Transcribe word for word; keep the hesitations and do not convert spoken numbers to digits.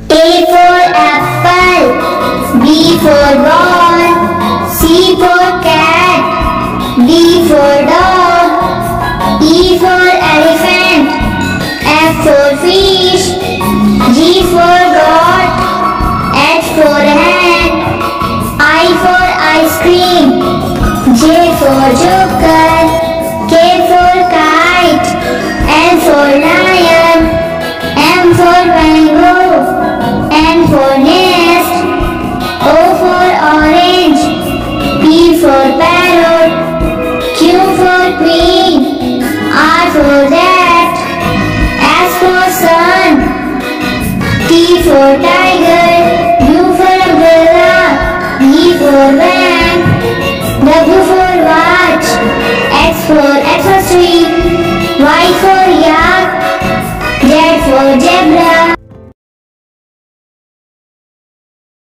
A for apple, B for ball, C for cat, D for dog, E for elephant, F for fish, G for goat, H for hat, I for ice cream, J for joker, K for kite, L for lion, M for mango, N for nest, O for orange, P for parrot, Q for queen, R for rat, S for sun, T for tiger, U for umbrella, V for van, W for watch, X for X for tree, Y for yak, Z for zebra,